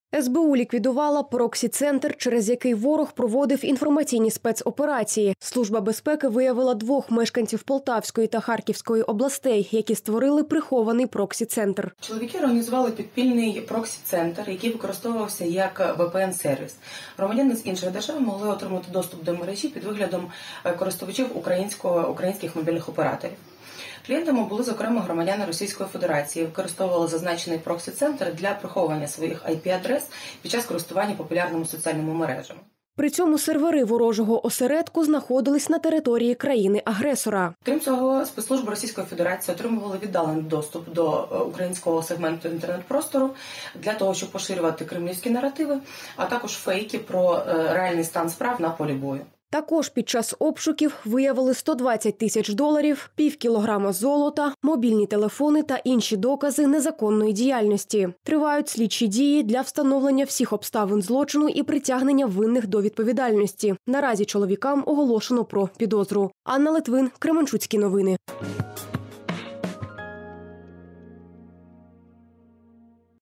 СБУ ліквідувала проксі-центр, через який ворог проводив інформаційні спецоперації. Служба безпеки виявила 2 мешканців Полтавської та Харківської областей, які створили прихований проксі-центр. Чоловіки організували підпільний проксі-центр, який використовувався як VPN-сервіс. Громадяни з інших держав могли отримати доступ до мережі під виглядом користувачів українських мобільних операторів. Клієнтами були, зокрема, громадяни Російської Федерації, використовували зазначений проксі-центр для приховування своїх IP-адрес під час користування популярними соціальними мережами. При цьому сервери ворожого осередку знаходились на території країни-агресора. Крім цього, спецслужби Російської Федерації отримували віддалений доступ до українського сегменту інтернет-простору для того, щоб поширювати кремлівські наративи, а також фейки про реальний стан справ на полі бою. Також під час обшуків виявили $120 тисяч, пів кілограма золота, мобільні телефони та інші докази незаконної діяльності. Тривають слідчі дії для встановлення всіх обставин злочину і притягнення винних до відповідальності. Наразі чоловікам оголошено про підозру. Анна Литвин, Кременчуцькі новини.